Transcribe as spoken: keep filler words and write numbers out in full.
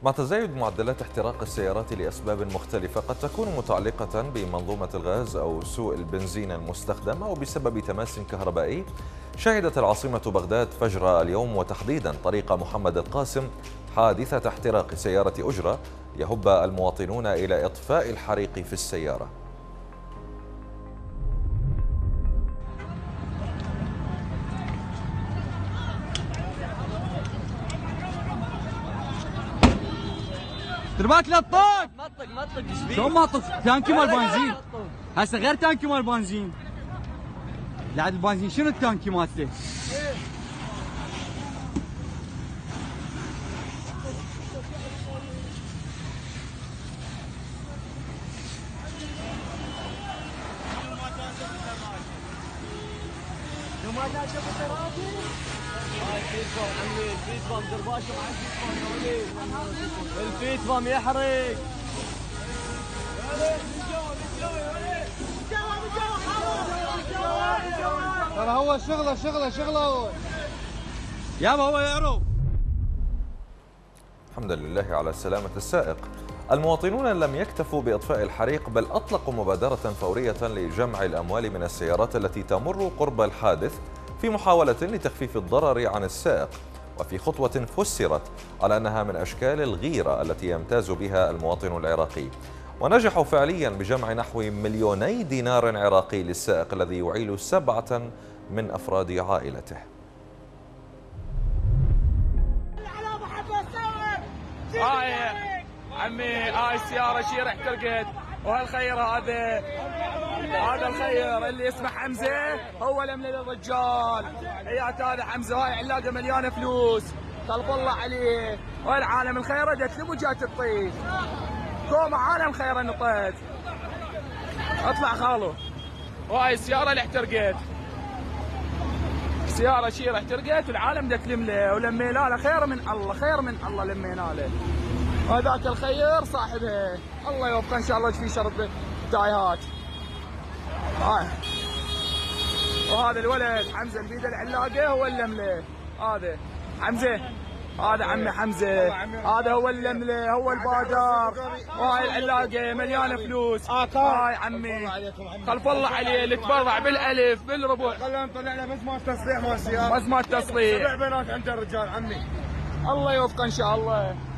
مع تزايد معدلات احتراق السيارات لأسباب مختلفة قد تكون متعلقة بمنظومة الغاز أو سوء البنزين المستخدم أو بسبب تماس كهربائي. شهدت العاصمة بغداد فجر اليوم وتحديدا طريق محمد القاسم حادثة احتراق سيارة أجرة يهب المواطنون إلى إطفاء الحريق في السيارة. دربات لا تطق مطق مطق ايش بيه؟ شلون ما طق؟ تانكي مال بنزين هسه غير تانكي مال بنزين. لعد البنزين شنو التانكي مالته؟ الفيت بام درباشه مع الفيت بام الفيت بام يحرق. ترى هو شغله شغله شغله هو يابا هو يعرف. الحمد لله على سلامة السائق. المواطنون لم يكتفوا بإطفاء الحريق بل أطلقوا مبادرة فورية لجمع الأموال من السيارات التي تمر قرب الحادث في محاولة لتخفيف الضرر عن السائق، وفي خطوة فسرت على أنها من أشكال الغيرة التي يمتاز بها المواطن العراقي. ونجحوا فعليا بجمع نحو مليوني دينار عراقي للسائق الذي يعيل سبعة من أفراد عائلته. هاي عمي هاي السيارة شي رح ترقد، وهالخير هذا هذا الخير اللي اسمه حمزة هو اللي من الرجال. حيات هذا حمزة، هاي علاقة مليانة فلوس طلب الله عليه. وهاي العالم الخيرة جت لي وجات تطيش كوم عالم خيرة نطيت. اطلع خالو. وهاي السيارة اللي احترقت، السيارة شي رح ترقت والعالم دا تلم له ولمينا له خير من الله، خير من الله لمينا له. وهذاك الخير صاحبها الله يوفقه ان شاء الله في شرط تايهات. هاي وهذا الولد حمزه اللي بيده العلاقه هو اللي مله. هذا حمزه، هذا عمي حمزه، هذا هو اللي مله، هو البادر. وهاي العلاقه مليانه فلوس. هاي عمي خلف الله عليه اللي تبرع بالالف بالربع. خلينا نطلع له بس ما تصليح مال السياره، بس ما تصليح. سبع بنات عند الرجال عمي. الله يوفقه ان شاء الله.